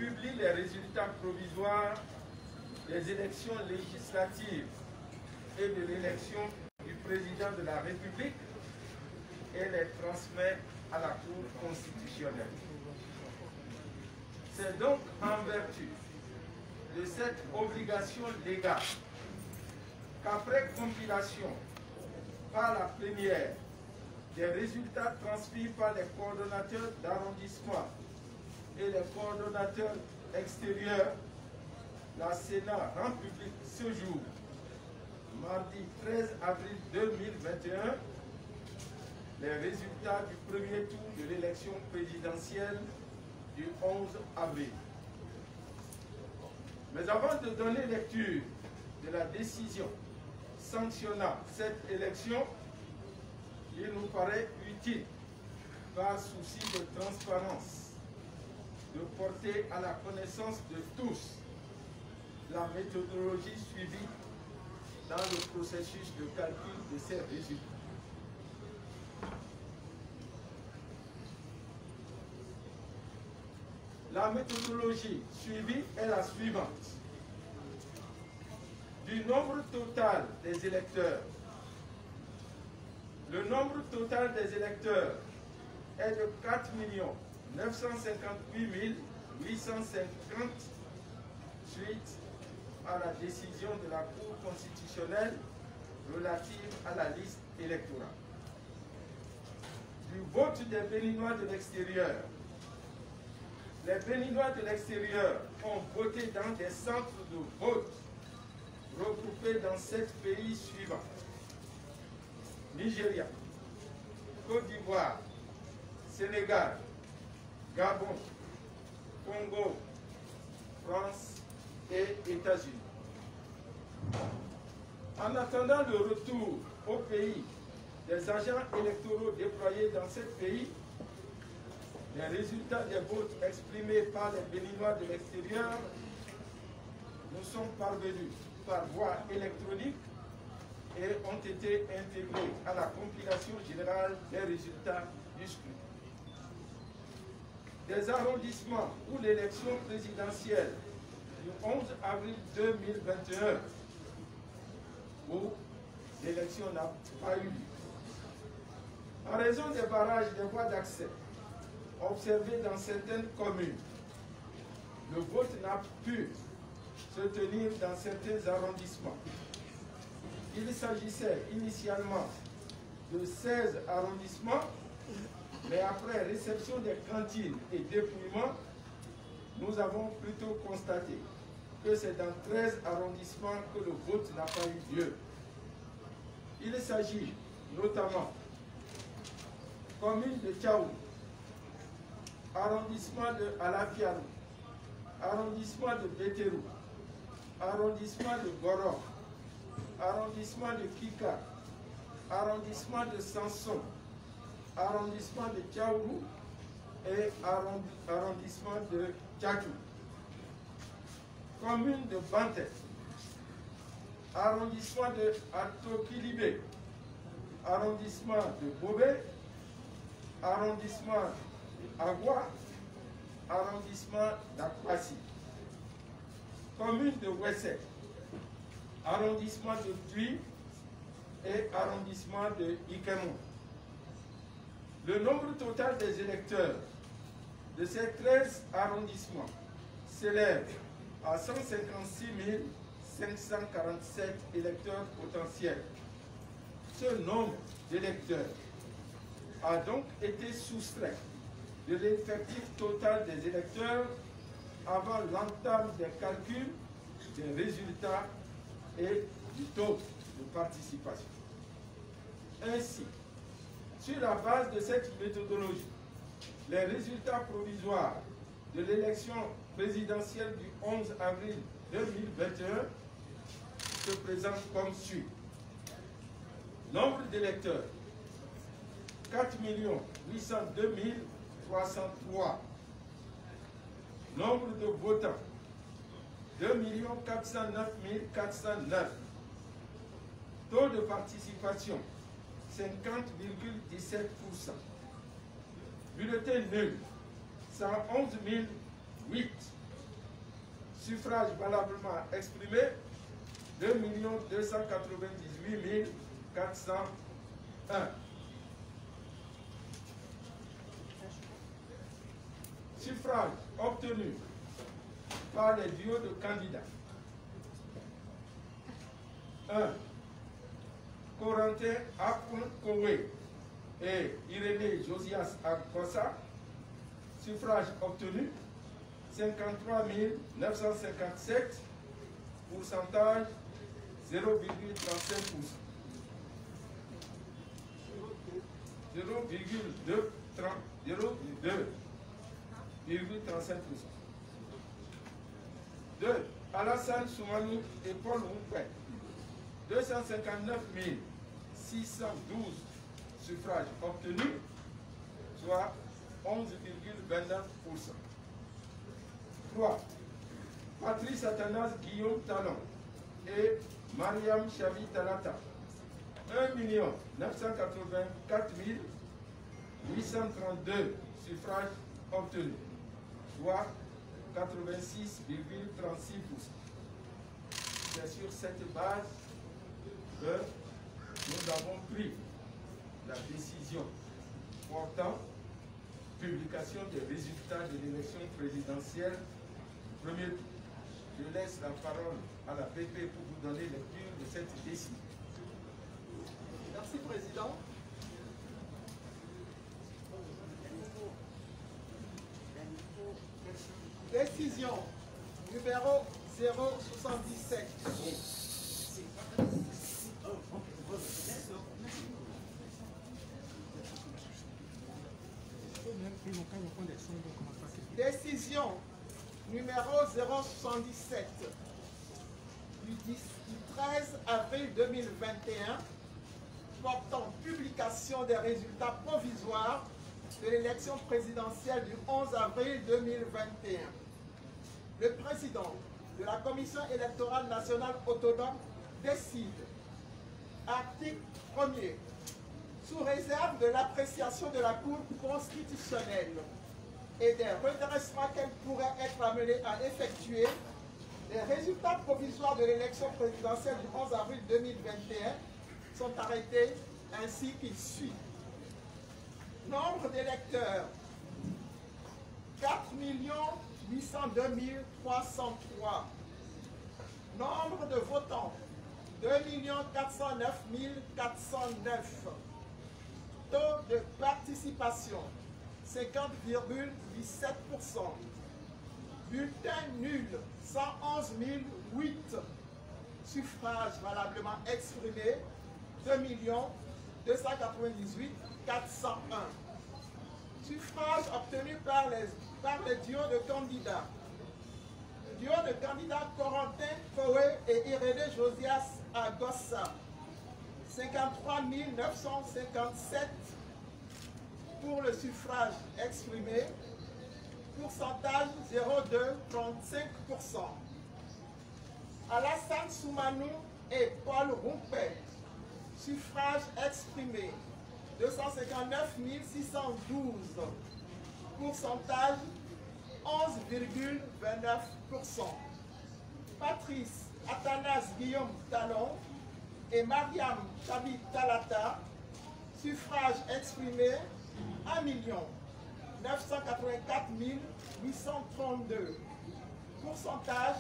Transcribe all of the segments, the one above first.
publie les résultats provisoires des élections législatives et de l'élection du président de la République et les transmet à la Cour constitutionnelle. C'est donc en vertu de cette obligation légale qu'après compilation par la plénière des résultats transmis par les coordonnateurs d'arrondissement et les coordonnateurs extérieurs, la Sénat rend public ce jour, mardi 13 avril 2021, les résultats du premier tour de l'élection présidentielle du 11 avril. Mais avant de donner lecture de la décision sanctionnant cette élection, il nous paraît utile, par souci de transparence, de porter à la connaissance de tous la méthodologie suivie dans le processus de calcul de ces résultats. La méthodologie suivie est la suivante. Du nombre total des électeurs, le nombre total des électeurs est de 4 958 850 suite à la décision de la Cour constitutionnelle relative à la liste électorale. Du vote des Béninois de l'extérieur, les Béninois de l'extérieur ont voté dans des centres de vote regroupés dans 7 pays suivants: Nigeria, Côte d'Ivoire, Sénégal, Gabon, Congo, France et États-Unis. En attendant le retour au pays des agents électoraux déployés dans ces pays, les résultats des votes exprimés par les Béninois de l'extérieur nous sont parvenus par voie électronique et ont été intégrés à la compilation générale des résultats du scrutin. Des arrondissements où l'élection présidentielle du 11 avril 2021, où l'élection n'a pas eu lieu. En raison des barrages des voies d'accès observés dans certaines communes, le vote n'a pu se tenir dans certains arrondissements. Il s'agissait initialement de 16 arrondissements, mais après réception des cantines et dépouillement, nous avons plutôt constaté que c'est dans 13 arrondissements que le vote n'a pas eu lieu. Il s'agit notamment commune de Tchaou, arrondissement de Alafiarou, arrondissement de Béterou, arrondissement de Goron, arrondissement de Kika, arrondissement de Sanson, arrondissement de Tchaourou et arrondissement de Tchachou, commune de Banté, arrondissement de Atokilibé, arrondissement de Bobé, arrondissement d'Agua, arrondissement d'Akwasi, commune de Wessé, arrondissement de Tui et arrondissement de Ikemou. Le nombre total des électeurs de ces 13 arrondissements s'élève à 156 547 électeurs potentiels. Ce nombre d'électeurs a donc été soustrait de l'effectif total des électeurs avant l'entame des calculs des résultats et du taux de participation. Ainsi, sur la base de cette méthodologie, les résultats provisoires de l'élection présidentielle du 11 avril 2021 se présentent comme suit. Nombre d'électeurs, 4 802 303. Nombre de votants, 2 409 409. Taux de participation, 50,17%. Bulletin nul, 111 008. Suffrages valablement exprimés, 2 298 401. Suffrages obtenus par les duos de candidats. 1. Corentin Apun Kowe et Irénée Josias Akosa. Suffrage obtenu 53 957, pourcentage 0,35%. 0,35%. 2. Alassane Soumanou et Paul Roupet, 259 612 suffrages obtenus, soit 11,29%. 3. Patrice Athanas Guillaume Talon et Mariam Chavi Talata, 1 984 832 suffrages obtenus, soit 86,36%. C'est sur cette base que nous avons pris la décision portant publication des résultats de l'élection présidentielle. Premier, je laisse la parole à la PP pour vous donner lecture de cette décision. Merci, Président. Décision numéro 077. Décision numéro 077 du 13 avril 2021 portant publication des résultats provisoires de l'élection présidentielle du 11 avril 2021. Le président de la Commission électorale nationale autonome décide, article 1er, sous réserve de l'appréciation de la Cour constitutionnelle et des redressements qu'elle pourrait être amenée à effectuer, les résultats provisoires de l'élection présidentielle du 11 avril 2021 sont arrêtés ainsi qu'il suit. Nombre d'électeurs, 4 802 303. Nombre de votants, 2 409 409. Taux de participation, 50,17%. Bulletin nul, 111 008. Suffrages valablement exprimés, 2 298 401. Suffrages obtenus par les duos de candidats. Duo de candidats Corentin Kowe et Irénée Josias Agossa. 53 957 pour le suffrage exprimé. Pourcentage 0,235%. Alassane Soumanou et Paul Roupet. Suffrage exprimé 259 612. Pourcentage 11,29%. Patrice Athanas Guillaume Talon et Mariam Chabi Talata. Suffrage exprimé 1 984 832. Pourcentage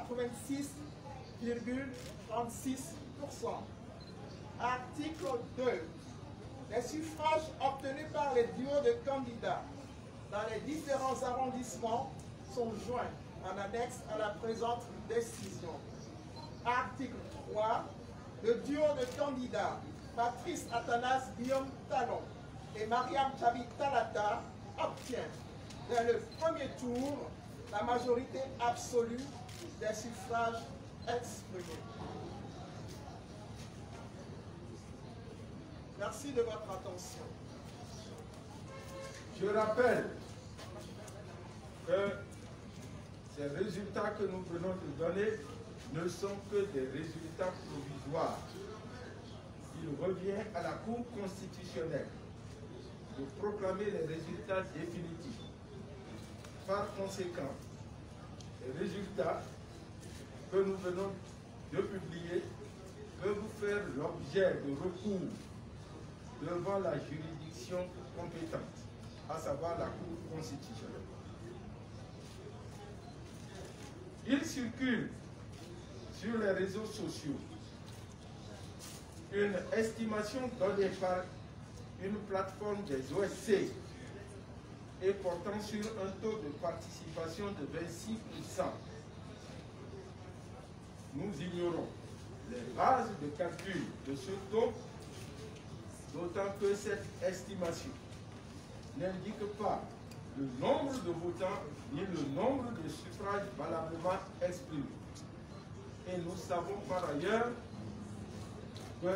86,36%. Article 2. Les suffrages obtenus par les duos de candidats dans les différents arrondissements sont joints en annexe à la présente décision. Article 3. Le duo de candidats Patrice Athanas Guillaume Talon et Mariam Chabi Talata obtient dans le premier tour la majorité absolue des suffrages exprimés. Merci de votre attention. Je rappelle que ces résultats que nous venons de donner ne sont que des résultats provisoires. Il revient à la Cour constitutionnelle de proclamer les résultats définitifs. Par conséquent, les résultats que nous venons de publier peuvent faire l'objet de recours devant la juridiction compétente, à savoir la Cour constitutionnelle. Il circule sur les réseaux sociaux une estimation donnée par une plateforme des OSC et portant sur un taux de participation de 26%. Nous ignorons les bases de calcul de ce taux, d'autant que cette estimation n'indique pas le nombre de votants ni le nombre de suffrages valablement exprimés. Et nous savons par ailleurs que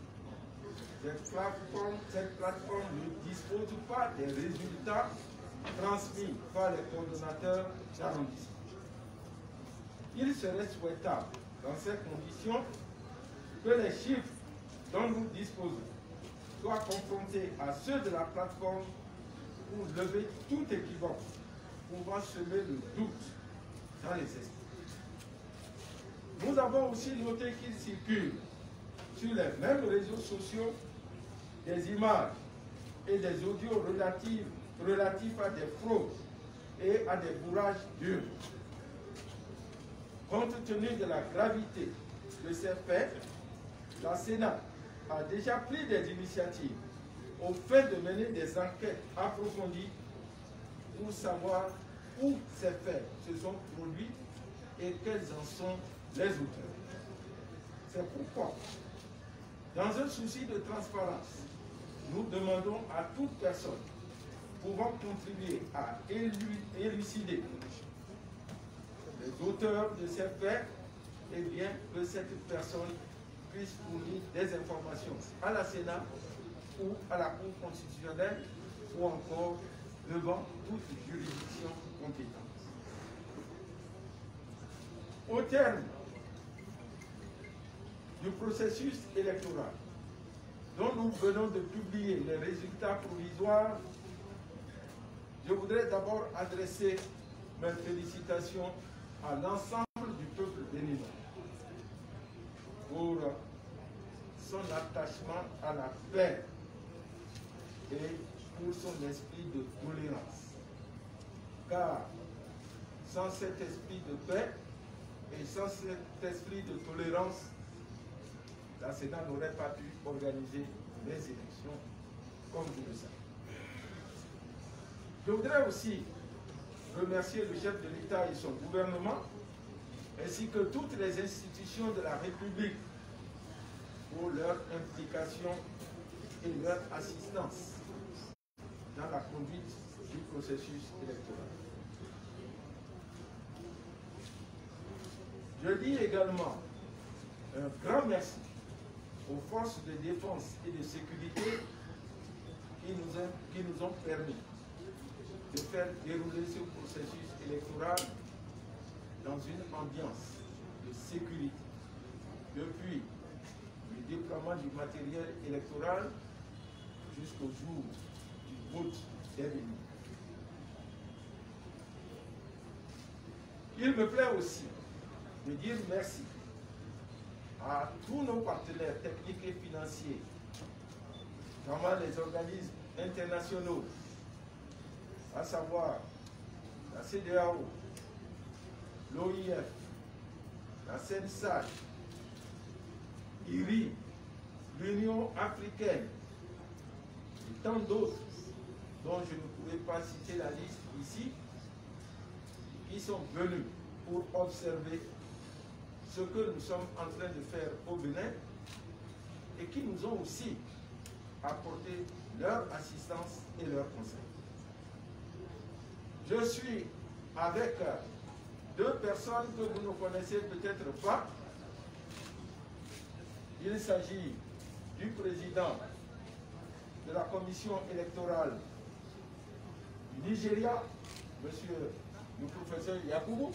cette plateforme ne dispose pas des résultats transmis par les coordonnateurs d'arrondissement. Il serait souhaitable, dans ces conditions, que les chiffres dont nous disposons soient confrontés à ceux de la plateforme pour lever tout équivoque pouvant semer le doute dans les esprits. Nous avons aussi noté qu'il circule sur les mêmes réseaux sociaux des images et des audios relatifs à des fraudes et à des bourrages d'urnes. Compte tenu de la gravité de ces faits, la Sénat a déjà pris des initiatives au fait de mener des enquêtes approfondies pour savoir où ces faits se sont produits et quels en sont les auteurs. C'est pourquoi, dans un souci de transparence, nous demandons à toute personne pouvant contribuer à élucider les auteurs de ces faits, et bien que cette personne puisse fournir des informations à la Sénat ou à la Cour constitutionnelle ou encore devant toute juridiction compétente. Au terme du processus électoral dont nous venons de publier les résultats provisoires, je voudrais d'abord adresser mes félicitations à l'ensemble du peuple béninois pour son attachement à la paix et pour son esprit de tolérance. Car sans cet esprit de paix et sans cet esprit de tolérance, la Sénat n'aurait pas pu organiser les élections comme vous le savez. Je voudrais aussi remercier le chef de l'État et son gouvernement, ainsi que toutes les institutions de la République pour leur implication et leur assistance dans la conduite du processus électoral. Je dis également un grand merci aux forces de défense et de sécurité qui nous ont permis de faire dérouler ce processus électoral dans une ambiance de sécurité, depuis le déploiement du matériel électoral jusqu'au jour du vote dernier. Il me plaît aussi de dire merci à tous nos partenaires techniques et financiers, notamment les organismes internationaux, à savoir la CEDEAO, l'OIF, la CENSAC, IRI, l'Union africaine et tant d'autres dont je ne pourrais pas citer la liste ici, qui sont venus pour observer ce que nous sommes en train de faire au Bénin et qui nous ont aussi apporté leur assistance et leur conseil. Je suis avec deux personnes que vous ne connaissez peut-être pas. Il s'agit du président de la commission électorale du Nigeria, monsieur le professeur Yakubu,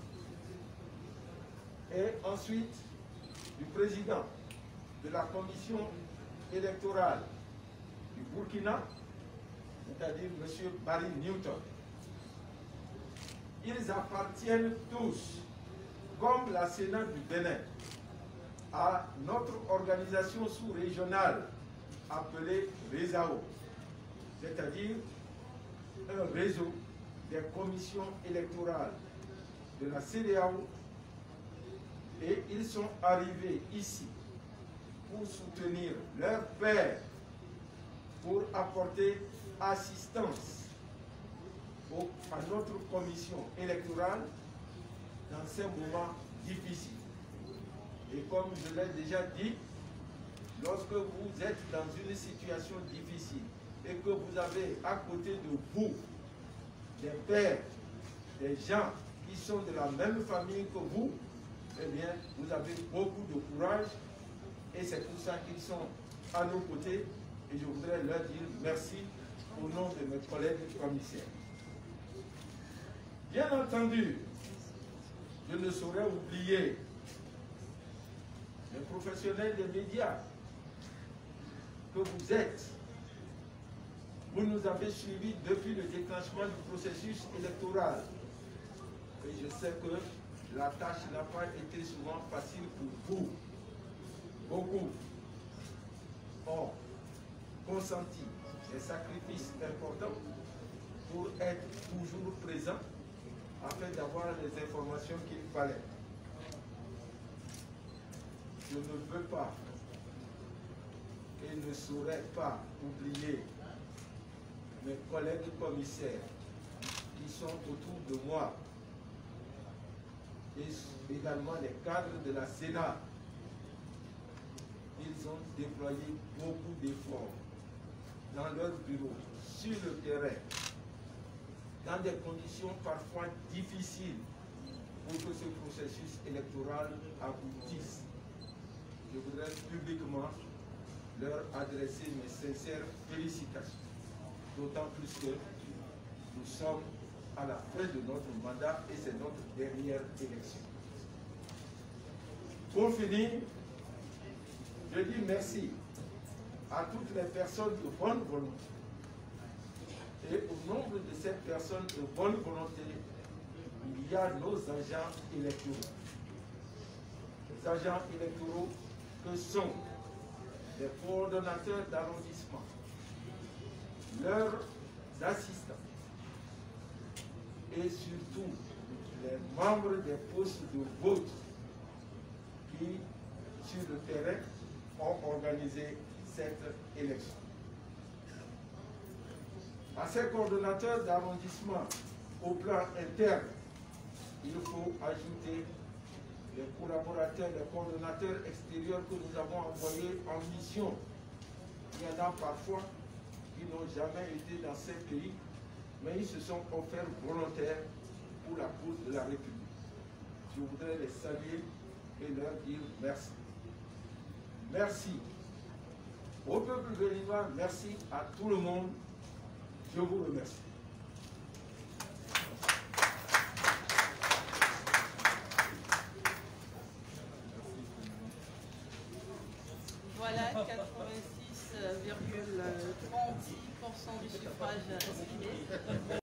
et ensuite du président de la commission électorale du Burkina, c'est-à-dire monsieur Barry Newton. Ils appartiennent tous comme la Sénat du Bénin, à notre organisation sous-régionale appelée RESAO, c'est-à-dire un réseau des commissions électorales de la CEDEAO, et ils sont arrivés ici pour soutenir leurs pairs, pour apporter assistance à notre commission électorale dans ces moments difficiles. Et comme je l'ai déjà dit, lorsque vous êtes dans une situation difficile et que vous avez à côté de vous des pères, des gens qui sont de la même famille que vous, eh bien, vous avez beaucoup de courage et c'est pour ça qu'ils sont à nos côtés et je voudrais leur dire merci au nom de mes collègues commissaires. Bien entendu, je ne saurais oublier les professionnels des médias que vous êtes. Vous nous avez suivis depuis le déclenchement du processus électoral. Et je sais que la tâche n'a pas été souvent facile pour vous. Beaucoup ont consenti des sacrifices importants pour être toujours présents afin d'avoir les informations qu'il fallait. Je ne veux pas et ne saurais pas oublier mes collègues commissaires qui sont autour de moi et également les cadres de la Sénat. Ils ont déployé beaucoup d'efforts dans leur bureau, sur le terrain, dans des conditions parfois difficiles pour que ce processus électoral aboutisse. Je voudrais publiquement leur adresser mes sincères félicitations, d'autant plus que nous sommes à la fin de notre mandat et c'est notre dernière élection. Pour finir, je dis merci à toutes les personnes de bonne volonté. Et au nombre de ces personnes de bonne volonté, il y a nos agents électoraux. Les agents électoraux que sont les coordonnateurs d'arrondissement, leurs assistants et surtout les membres des postes de vote qui, sur le terrain, ont organisé cette élection. À ces coordonnateurs d'arrondissement au plan interne, il faut ajouter les collaborateurs, les coordonnateurs extérieurs que nous avons envoyés en mission. Il y en a parfois qui n'ont jamais été dans ces pays, mais ils se sont offerts volontaires pour la cause de la République. Je voudrais les saluer et leur dire merci. Merci au peuple béninois, merci à tout le monde. Je vous remercie. Voilà, 86,36% du suffrage exprimé.